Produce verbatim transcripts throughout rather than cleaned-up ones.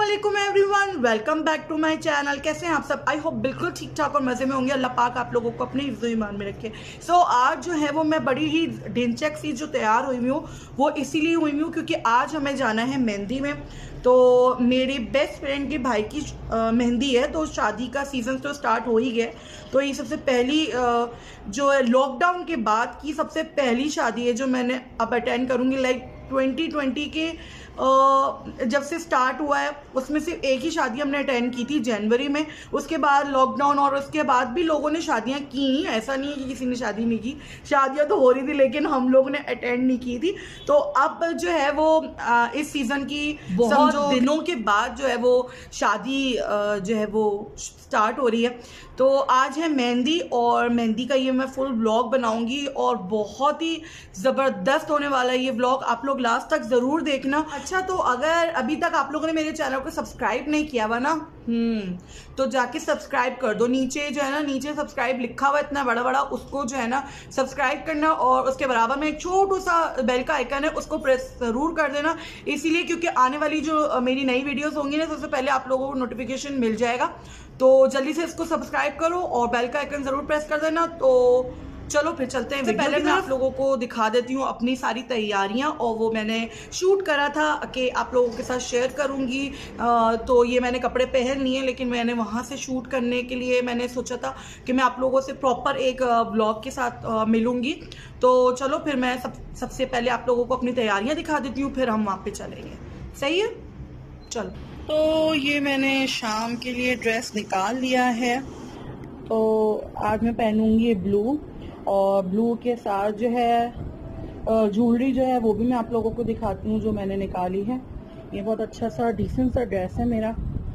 अस्सलामुअलैकुम everyone, welcome back to my channel. कैसे हैं आप सब? आई होप बिल्कुल ठीक ठाक और मज़े में होंगे। अल्लाह पाक आप लोगों को अपने हिफ्ज़ ईमान में रखे। सो so, आज जो है वो मैं बड़ी ही ढिंचक सी जो तैयार हुई हूँ वो इसीलिए हुई हूँ क्योंकि आज हमें जाना है मेहंदी में। तो मेरी बेस्ट फ्रेंड के भाई की मेहंदी है, तो शादी का सीज़न तो स्टार्ट हो ही गया। तो ये सबसे पहली आ, जो है लॉकडाउन के बाद की सबसे पहली शादी है जो मैंने अब अटेंड करूँगी। लाइक ट्वेंटी ट्वेंटी के जब से स्टार्ट हुआ है उसमें सिर्फ एक ही शादी हमने अटेंड की थी जनवरी में। उसके बाद लॉकडाउन और उसके बाद भी लोगों ने शादियां की, ऐसा नहीं है कि किसी ने शादी नहीं की। शादियां तो हो रही थी लेकिन हम लोगों ने अटेंड नहीं की थी। तो अब जो है वो इस सीज़न की बहुत दिनों के बाद जो है वो शादी जो है वो स्टार्ट हो रही है। तो आज है मेहंदी और मेहंदी का ये मैं फुल व्लॉग बनाऊंगी और बहुत ही ज़बरदस्त होने वाला है ये व्लॉग। आप लोग लास्ट तक ज़रूर देखना। अच्छा, तो अगर अभी तक आप लोगों ने मेरे चैनल को सब्सक्राइब नहीं किया हुआ ना हम्म तो जाके सब्सक्राइब कर दो। नीचे जो है ना नीचे सब्सक्राइब लिखा हुआ इतना बड़ा बड़ा, उसको जो है ना सब्सक्राइब करना और उसके बराबर में एक छोटू सा बेल का आइकन है, उसको प्रेस ज़रूर कर देना। इसीलिए क्योंकि आने वाली जो मेरी नई वीडियोस होंगी ना सबसे पहले आप लोगों को नोटिफिकेशन मिल जाएगा। तो जल्दी से इसको सब्सक्राइब करो और बेल का आइकन ज़रूर प्रेस कर देना। तो चलो फिर चलते हैं। पहले मैं आप लोगों को दिखा देती हूँ अपनी सारी तैयारियाँ, और वो मैंने शूट करा था कि आप लोगों के साथ शेयर करूँगी। तो ये मैंने कपड़े पहन लिए लेकिन मैंने वहाँ से शूट करने के लिए मैंने सोचा था कि मैं आप लोगों से प्रॉपर एक ब्लॉग के साथ मिलूँगी। तो चलो फिर मैं सब सबसे पहले आप लोगों को अपनी तैयारियाँ दिखा देती हूँ, फिर हम वहाँ पर चलेंगे। सही है, चलो। तो ये मैंने शाम के लिए ड्रेस निकाल लिया है। तो आज मैं पहनूँगी ब्लू, और ब्लू के साथ जो है ज्वेलरी जो है वो भी मैं आप लोगों को दिखाती हूँ जो मैंने निकाली है। ये बहुत अच्छा सा डिसेंट सा ड्रेस है मेरा,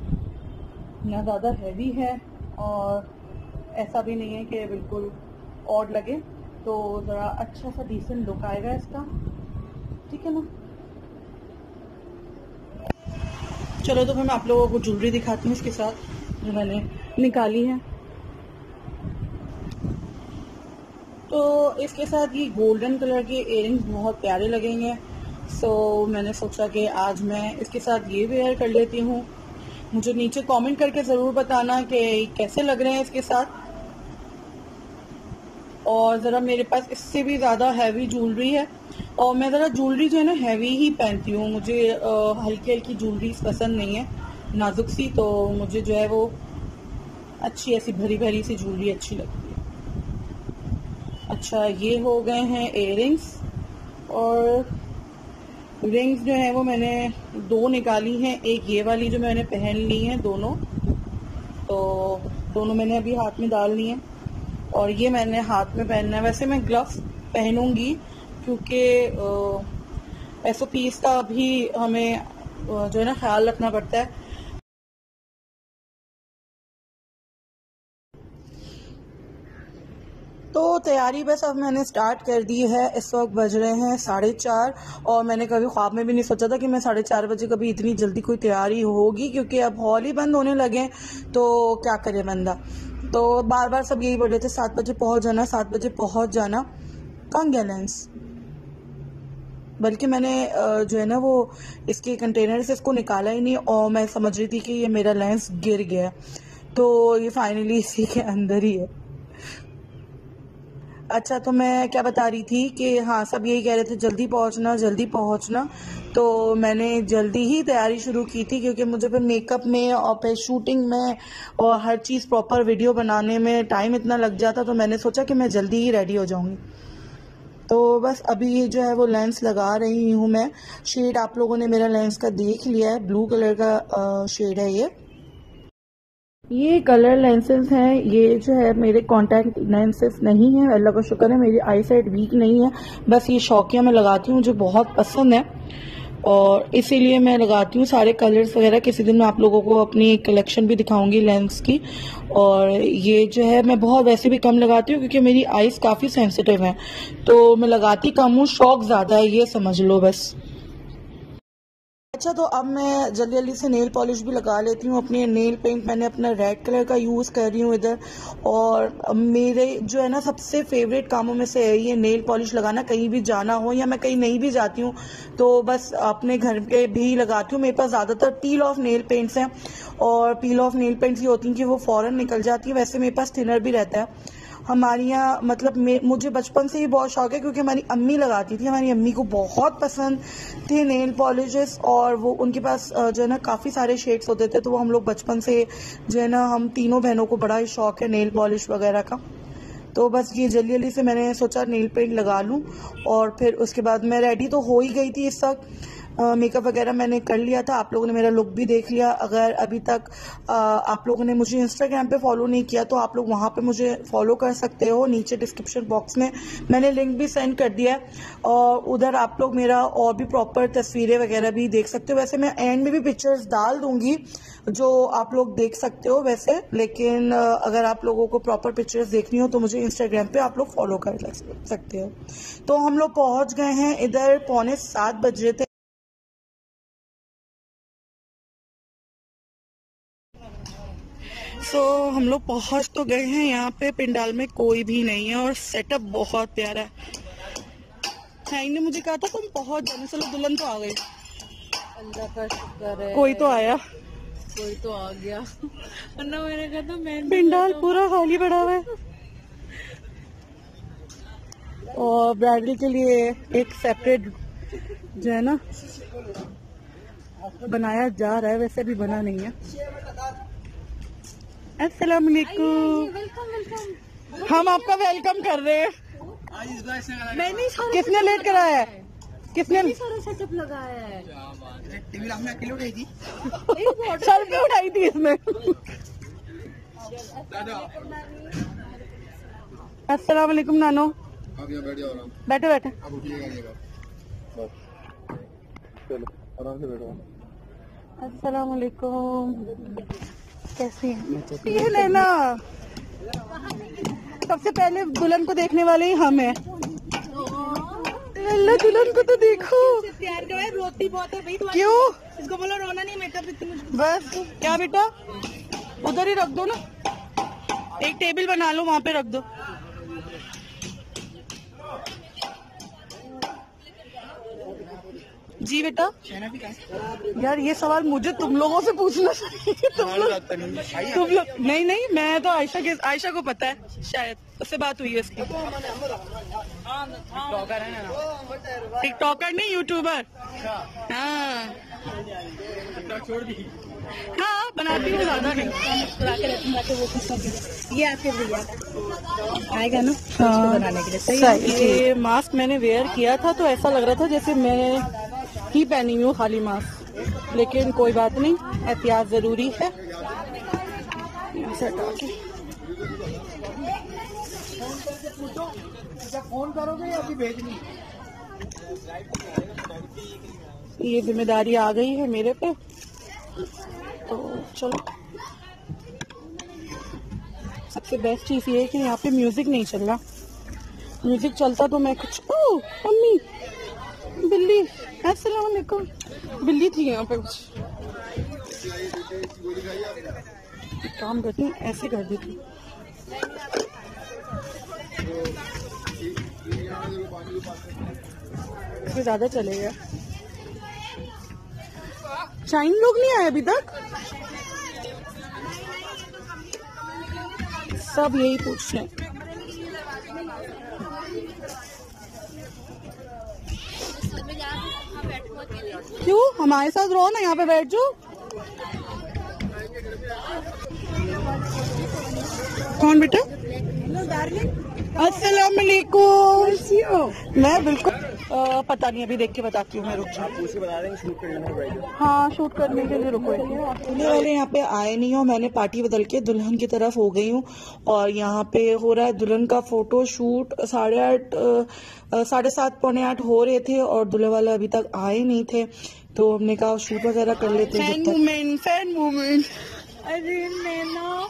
ना ज़्यादा हैवी है और ऐसा भी नहीं है कि बिल्कुल ऑड लगे। तो ज़रा अच्छा सा डिसेंट लुक आएगा इसका, ठीक है ना। चलो तो फिर मैं आप लोगों को ज्वेलरी दिखाती हूँ इसके साथ जो मैंने निकाली है। तो इसके साथ ये गोल्डन कलर के इयररिंग्स बहुत प्यारे लगेंगे। सो मैंने सोचा कि आज मैं इसके साथ ये वेयर कर लेती हूँ। मुझे नीचे कमेंट करके ज़रूर बताना कि कैसे लग रहे हैं इसके साथ। और ज़रा मेरे पास इससे भी ज़्यादा हैवी ज्वेलरी है और मैं ज़रा ज्वेलरी जो है ना हैवी ही पहनती हूँ। मुझे हल्की हल्की ज्वेलरी पसंद नहीं है, नाजुक सी। तो मुझे जो है वो अच्छी ऐसी भरी भरी सी ज्वेलरी अच्छी लगती है। अच्छा, ये हो गए हैं इयररिंग्स, और रिंग्स जो है वो मैंने दो निकाली हैं। एक ये वाली जो मैंने पहन ली है दोनों, तो दोनों मैंने अभी हाथ में डाल ली हैं और ये मैंने हाथ में पहनना है। वैसे मैं ग्लव्स पहनूंगी क्योंकि एस ओ पीस का भी हमें जो है ना ख्याल रखना पड़ता है। तो तैयारी बस अब मैंने स्टार्ट कर दी है। इस वक्त बज रहे हैं साढ़े चार, और मैंने कभी ख्वाब में भी नहीं सोचा था कि मैं साढ़े चार बजे कभी इतनी जल्दी कोई तैयारी होगी, क्योंकि अब हॉल ही बंद होने लगे तो क्या करे बंदा। तो बार बार सब यही बोल रहे थे सात बजे पहुंच जाना, सात बजे पहुंच जाना। कहाँ गया लेंस? बल्कि मैंने जो है ना वो इसके कंटेनर से इसको निकाला ही नहीं, और मैं समझ रही थी कि ये मेरा लेंस गिर गया। तो ये फाइनली इसी के अंदर ही है। अच्छा, तो मैं क्या बता रही थी कि हाँ सब यही कह रहे थे जल्दी पहुंचना जल्दी पहुंचना। तो मैंने जल्दी ही तैयारी शुरू की थी क्योंकि मुझे फिर मेकअप में और फिर शूटिंग में और हर चीज़ प्रॉपर वीडियो बनाने में टाइम इतना लग जाता। तो मैंने सोचा कि मैं जल्दी ही रेडी हो जाऊंगी। तो बस अभी जो है वो लेंस लगा रही हूँ मैं। शेड आप लोगों ने मेरा लेंस का देख लिया है, ब्लू कलर का शेड है ये। ये कलर लेंसेज हैं, ये जो है मेरे कॉन्टैक्ट लेंसेज नहीं है। अल्लाह का शुक्र है मेरी आई साइट वीक नहीं है। बस ये शौकिया मैं लगाती हूँ, मुझे बहुत पसंद है और इसीलिए मैं लगाती हूँ सारे कलर्स वगैरह। किसी दिन मैं आप लोगों को अपनी कलेक्शन भी दिखाऊंगी लेंस की। और ये जो है मैं बहुत वैसे भी कम लगाती हूँ क्योंकि मेरी आईज काफ़ी सेंसिटिव हैं, तो मैं लगाती कम हूँ, शौक ज़्यादा है, ये समझ लो बस। अच्छा तो अब मैं जल्दी जल्दी से नेल पॉलिश भी लगा लेती हूँ। अपनी नेल पेंट मैंने अपना रेड कलर का यूज़ कर रही हूँ इधर। और मेरे जो है ना सबसे फेवरेट कामों में से है ये नेल पॉलिश लगाना। कहीं भी जाना हो या मैं कहीं नहीं भी जाती हूँ तो बस अपने घर पे भी लगाती हूँ। मेरे पास ज़्यादातर पील ऑफ नेल पेंट्स हैं और पील ऑफ नेल पेंट्स ये होती हैं कि वो फ़ौरन निकल जाती है। वैसे मेरे पास थिनर भी रहता है। हमारी यहाँ मतलब मुझे बचपन से ही बहुत शौक है क्योंकि हमारी अम्मी लगाती थी। हमारी अम्मी को बहुत पसंद थे नेल पॉलिशेस और वो उनके पास जो है ना काफ़ी सारे शेड्स होते थे। तो वो हम लोग बचपन से जो है ना हम तीनों बहनों को बड़ा ही शौक है नेल पॉलिश वगैरह का। तो बस ये जल्दी जल्दी से मैंने सोचा नेल पेंट लगा लूँ और फिर उसके बाद मैं रेडी तो हो ही गई थी। इस वक्त मेकअप वगैरह मैंने कर लिया था। आप लोगों ने मेरा लुक भी देख लिया। अगर अभी तक आ, आप लोगों ने मुझे इंस्टाग्राम पे फॉलो नहीं किया तो आप लोग वहाँ पे मुझे फॉलो कर सकते हो। नीचे डिस्क्रिप्शन बॉक्स में मैंने लिंक भी सेंड कर दिया है और उधर आप लोग मेरा और भी प्रॉपर तस्वीरें वगैरह भी देख सकते हो। वैसे मैं एंड में भी पिक्चर्स डाल दूंगी जो आप लोग देख सकते हो वैसे, लेकिन अगर आप लोगों को प्रॉपर पिक्चर्स देखनी हो तो मुझे इंस्टाग्राम पे आप लोग फॉलो कर सकते हो। तो हम लोग पहुँच गए हैं इधर, पौने सात बज रहे थे। सो so, हम लोग पहुंच तो गए हैं। यहाँ पे पंडाल में कोई भी नहीं है और सेटअप बहुत प्यारा है। ने मुझे कहा था तुम पहुंच जाने, चलो दुल्हन तो आ गई। अल्लाह का शुक्र है, कोई तो आया, कोई तो आ गया। वरना मैंने कहा था मैं पंडाल पूरा खाली पड़ा हुआ है। और ब्राइडल के लिए एक सेपरेट जो है ना बनाया जा रहा है, वैसे भी बना नहीं है। अस्सलाम वालेकुम। Welcome welcome. हम आपका वेलकम कर रहे हैं। मैंने किसने लेट कराया है? किसने सारा सेटअप लगाया है? टीवी आपने अकेले उठाई थी? सर पे उठाई थी इसमें। अस्सलाम वालेकुम नानो। आप यहाँ बैठ जाओ, आराम बैठो बैठो। आप उठिएगा नहीं बात। चलो आराम से बैठो। अस्सलाम वालेकुम। कैसी हैं? ये लेना। सबसे पहले दुल्हन को देखने वाले ही हम हैं। अल्लाह दुल्हन को तो देखो। प्यार का है, रोती बहुत है भाई। क्यों? इसको बोलो रोना नहीं, मेकअप इतनी। बस क्या बेटा, उधर ही रख दो ना, एक टेबल बना लो वहाँ पे रख दो। जी बेटा। यार ये सवाल मुझे तुम लोगों से पूछना चाहिए। तुम लोग तुम लोग नहीं नहीं, मैं तो आयशा के आयशा को पता है, शायद उससे बात हुई है उसकी। टिकटॉकर नहीं, यूट्यूबर। हाँ छोड़ दी। हाँ बनाती हूँ, ज्यादा नहीं। ये आपके भैया आएगा ना हाँ, बनाने के लिए। सही सही। ये मास्क मैंने वेयर किया था तो ऐसा लग रहा था जैसे मैं ही पहनी हुई हूँ खाली मास्क, लेकिन कोई बात नहीं, एहतियात जरूरी है। फोन करोगे या अभी भेजनी? ये जिम्मेदारी आ गई है मेरे पे, तो चलो। सबसे बेस्ट चीज ये है कि यहाँ पे म्यूजिक नहीं चल रहा। म्यूजिक चलता तो मैं कुछ। ओह मम्मी, बिल्ली। अस्सलाम वालेकुम। बिल्ली थी यहाँ पे कुछ। काम करती हूँ, ऐसे कर देती हूँ। इसमें ज्यादा चलेगा। शाइन लोग नहीं आए अभी तक, सब यही पूछ रहे हैं। क्यों? हमारे साथ रहो ना, यहाँ पे बैठ जाओ। कौन बेटा? अस्सलाम वालेकुम। मैं बिल्कुल आ, पता नहीं, अभी देख के बताती हूँ मैं। रुक जाओ, बता देंगे शूट करने में। हाँ शूट करने के लिए रुको। दूल्हे वाले यहाँ पे आए नहीं हो, मैंने पार्टी बदल के दुल्हन की तरफ हो गई हूँ और यहाँ पे हो रहा है दुल्हन का फोटो शूट। साढ़े आठ साढ़े सात पौने आठ हो रहे थे और दूल्हे वाले अभी तक आए नहीं थे, तो हमने कहा शूट वगैरह कर लेते हैं। Fan movement, fan movement. अरे नैना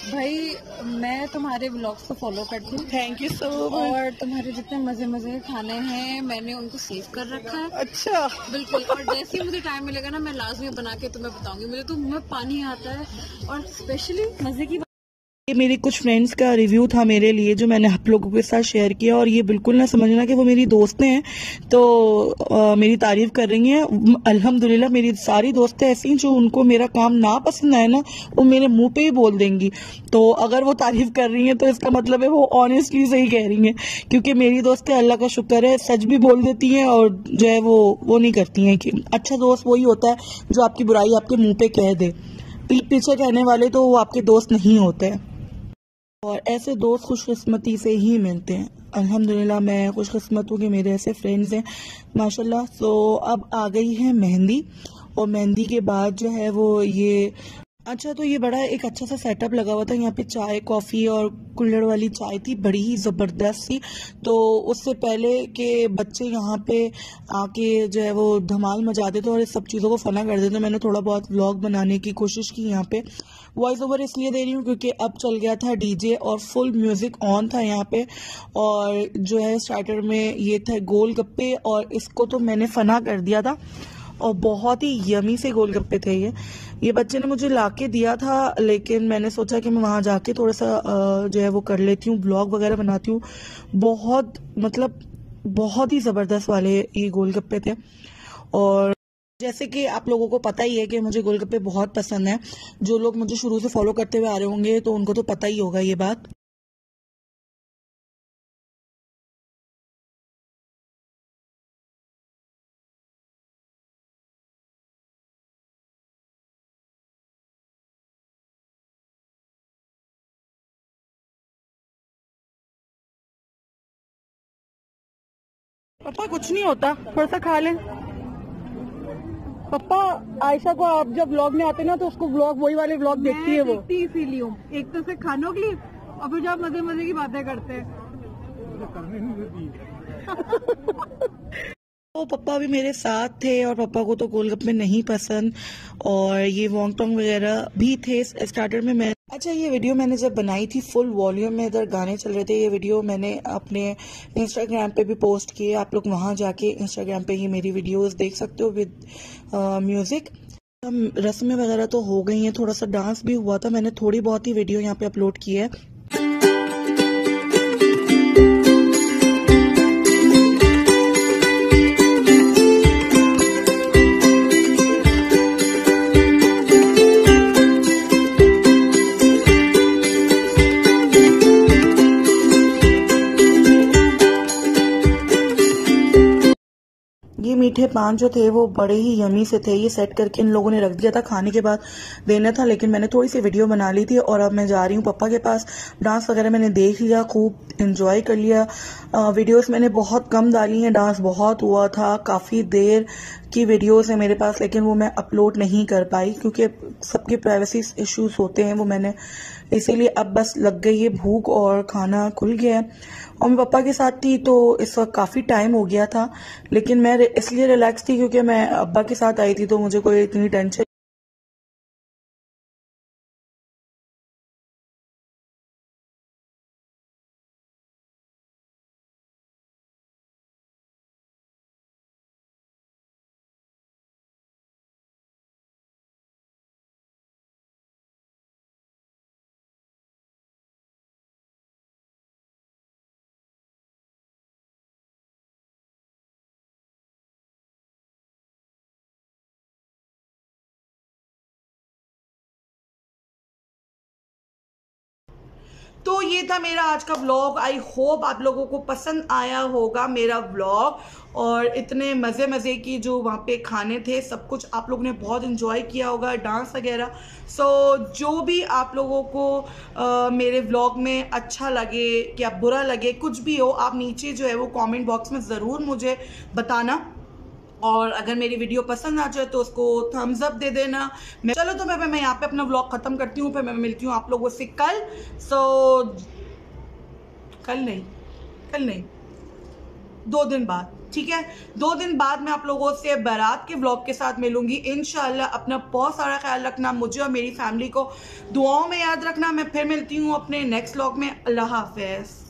भाई मैं तुम्हारे व्लॉग्स को फॉलो करती हूँ थैंक यू सो मच। और तुम्हारे जितने मजे मजे के खाने हैं मैंने उनको सेव कर रखा है। अच्छा, बिल्कुल। और जैसे ही मुझे टाइम मिलेगा ना मैं लाजमी बना के तुम्हें बताऊंगी। मुझे तो मुंह में पानी आता है। और स्पेशली मजे की ये मेरी कुछ फ्रेंड्स का रिव्यू था मेरे लिए जो मैंने आप लोगों के साथ शेयर किया, और ये बिल्कुल ना समझना कि वो मेरी दोस्तें हैं तो आ, मेरी तारीफ कर रही हैं। अल्हम्दुलिल्लाह मेरी सारी दोस्तें ऐसी जो उनको मेरा काम ना पसंद आए ना वो मेरे मुंह पे ही बोल देंगी। तो अगर वो तारीफ कर रही हैं तो इसका मतलब है वो ऑनेस्टली सही कह रही हैं, क्योंकि मेरी दोस्तें अल्लाह का शुक्र है सच भी बोल देती हैं और जो है वो वो नहीं करती हैं। कि अच्छा दोस्त वही होता है जो आपकी बुराई आपके मुंह पे कह दे, पीठ पीछे कहने वाले तो वो आपके दोस्त नहीं होते हैं। और ऐसे दोस्त खुशकिस्मती से ही मिलते हैं। अल्हम्दुलिल्लाह मैं खुशकिस्मत हूँ कि मेरे ऐसे फ्रेंड्स हैं माशाल्लाह। सो अब आ गई है मेहंदी, और मेहंदी के बाद जो है वो ये अच्छा तो ये बड़ा एक अच्छा सा सेटअप लगा हुआ था। यहाँ पे चाय कॉफ़ी और कुल्हड़ वाली चाय थी, बड़ी ही ज़बरदस्त थी। तो उससे पहले के बच्चे यहाँ पे आके जो है वो धमाल मचा देते और इस सब चीज़ों को फना कर देते। मैंने थोड़ा बहुत व्लॉग बनाने की कोशिश की। यहाँ पे वॉइस ओवर इसलिए दे रही हूँ क्योंकि अब चल गया था डीजे और फुल म्यूज़िक ऑन था यहाँ पे। और जो है स्टार्टर में ये थे गोलगप्पे, और इसको तो मैंने फना कर दिया था और बहुत ही यमी से गोलगप्पे थे ये ये बच्चे ने मुझे लाके दिया था, लेकिन मैंने सोचा कि मैं वहाँ जाके थोड़ा सा जो है वो कर लेती हूँ, ब्लॉग वगैरह बनाती हूँ। बहुत मतलब बहुत ही ज़बरदस्त वाले ये गोलगप्पे थे। और जैसे कि आप लोगों को पता ही है कि मुझे गोलगप्पे बहुत पसंद है। जो लोग मुझे शुरू से फॉलो करते हुए आ रहे होंगे तो उनको तो पता ही होगा ये बात। पापा कुछ नहीं होता, थोड़ा सा खा लें। पापा आयशा को आप जब व्लॉग में आते ना तो उसको व्लॉग वही वाले व्लॉग देखती है वो। इसीलिए हूँ। एक तो से खानों के लिए और फिर जब मजे मजे की बातें करते हैं। तो पापा भी मेरे साथ थे और पापा को तो गोलगप्पे नहीं पसंद, और ये वोंग टोंग वगैरह भी थे स्टार्टर में। मैं अच्छा ये वीडियो मैंने जब बनाई थी फुल वॉल्यूम में, इधर गाने चल रहे थे। ये वीडियो मैंने अपने इंस्टाग्राम पे भी पोस्ट किए, आप लोग वहाँ जाके इंस्टाग्राम पे ही मेरी वीडियोस देख सकते हो विद म्यूजिक। रस्में वगैरह तो हो गई हैं, थोड़ा सा डांस भी हुआ था। मैंने थोड़ी बहुत ही वीडियो यहाँ पे अपलोड की है। ये मीठे पान जो थे वो बड़े ही यमी से थे। ये सेट करके इन लोगों ने रख दिया था, खाने के बाद देना था, लेकिन मैंने थोड़ी सी वीडियो बना ली थी। और अब मैं जा रही हूँ पापा के पास। डांस वगैरह मैंने देख लिया, खूब एंजॉय कर लिया। आ, वीडियोस मैंने बहुत कम डाली हैं, डांस बहुत हुआ था। काफ़ी देर की वीडियोस है मेरे पास, लेकिन वो मैं अपलोड नहीं कर पाई क्योंकि सबके प्राइवेसी इश्यूज होते हैं वो मैंने इसीलिए। अब बस लग गई है भूख और खाना खुल गया है। और मैं पापा के साथ थी तो इस वक्त काफ़ी टाइम हो गया था, लेकिन मैं इसलिए रिलैक्स थी क्योंकि मैं अब्बा के साथ आई थी तो मुझे कोई इतनी टेंशन। तो ये था मेरा आज का व्लॉग। आई होप आप लोगों को पसंद आया होगा मेरा व्लॉग, और इतने मज़े मज़े की जो वहाँ पे खाने थे सब कुछ आप लोगों ने बहुत इन्जॉय किया होगा, डांस वगैरह। सो so, जो भी आप लोगों को आ, मेरे व्लॉग में अच्छा लगे या बुरा लगे, कुछ भी हो, आप नीचे जो है वो कमेंट बॉक्स में ज़रूर मुझे बताना। और अगर मेरी वीडियो पसंद आ जाए तो उसको थम्स अप दे देना। मैं चलो तो मैं मैं यहाँ पे अपना व्लॉग ख़त्म करती हूँ, फिर मैं मिलती हूँ आप लोगों से कल। सो कल नहीं कल नहीं दो दिन बाद। ठीक है। दो दिन बाद मैं आप लोगों से बारात के व्लॉग के साथ मिलूंगी इंशाल्लाह। अपना बहुत सारा ख्याल रखना, मुझे और मेरी फैमिली को दुआओं में याद रखना। मैं फिर मिलती हूँ अपने नेक्स्ट व्लॉग में। अल्लाह हाफिज़।